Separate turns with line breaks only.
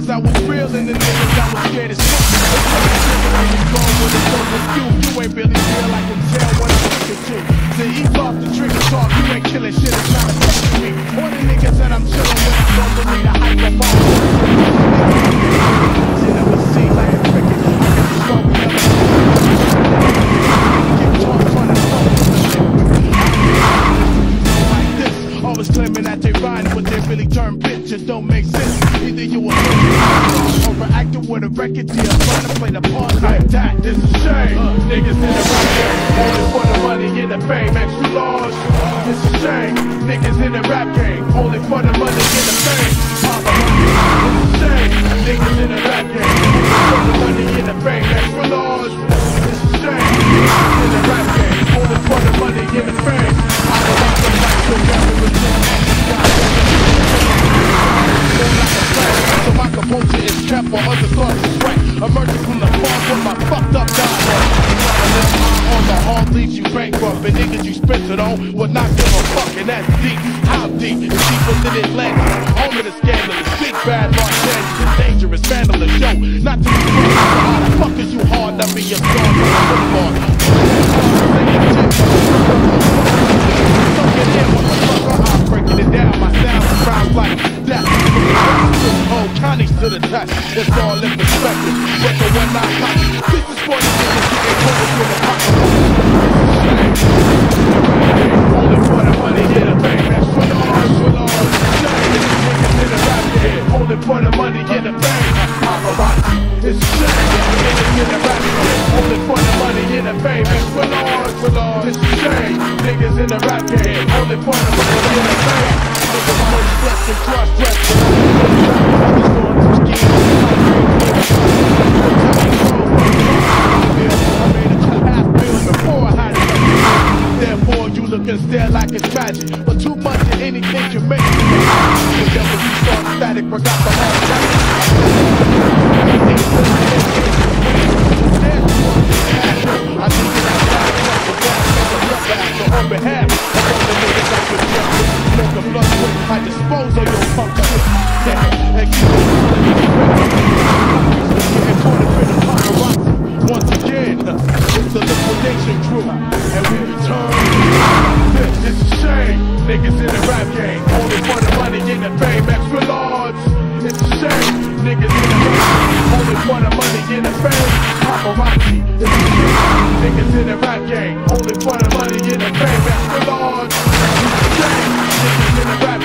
cause I was real and the niggas I was scared as fuck. You ain't really real, I can tell what I'm looking to. To ease off the trigger talk, you ain't killing shit and trying to fuck with me. All the niggas that I'm chillin' with, I don't believe the hype of all. Shit never seen like a cricket. I can smoke never. Get talk trying to fuck with the shit. Like this, always claiming that they rhyme, but they really turn bitches, don't make sense. Either you a overacting with a record deal, trying to play the part like that. It's a shame. Niggas in the rap game, only for the money and the fame, extra large. It's a shame. Niggas in the rap game, only for the money and the fame. It's a shame. Niggas in the rap game, only for the money and the fame, extra large. It's a shame. Niggas in the rap game, only for the money and the fame. I don't like the life, so gather with so my composure is kept while other thoughts is right. Emerging from the farm with my fucked up dialogue. On the hard leaves you bankrupt, and niggas you spent it on will not give a fuck, and that's deep. How deep? It's deeper than Atlantis. Home of the scandalous, big bad Los Angeles, dangerous, vandalous, yo. Not to be wrong, how the fuck is you hard? I mean, you're strong from the football. I'm breaking it down, my sound sounds like that. Oh, Connie's to the test, it's all in perspective. But the one I got, this is for the niggas getting cold with the pocket. Only for the money, yeah, the fame, that's for the arms, niggas in the rap game, only for the money, yeah, the fame. It's a shame, niggas in the rap game, only for the money, yeah, the fame, that's for the arms, it's a shame, niggas in the rap game, only for the money, yeah, the fame. Niggas much flesh and cross-dressed, therefore you look and stare like it's magic, but too much of anything can make you the devil you start static, forgot the hard time. I think that on behalf of all the niggas I could just the blood with, I dispose of your punk shit. And keep getting caught up in the paparazzi. Once again, it's the liquidation crew, and we return. This is a shame. Niggas in the rap game, only for the money and the fame, extra large. It's a shame. Niggas in the rap game, only for the money and the fame, paparazzi. It's a shame. Niggas in the rap game, only for the money and the fame, extra large. It's a shame. Niggas in the rap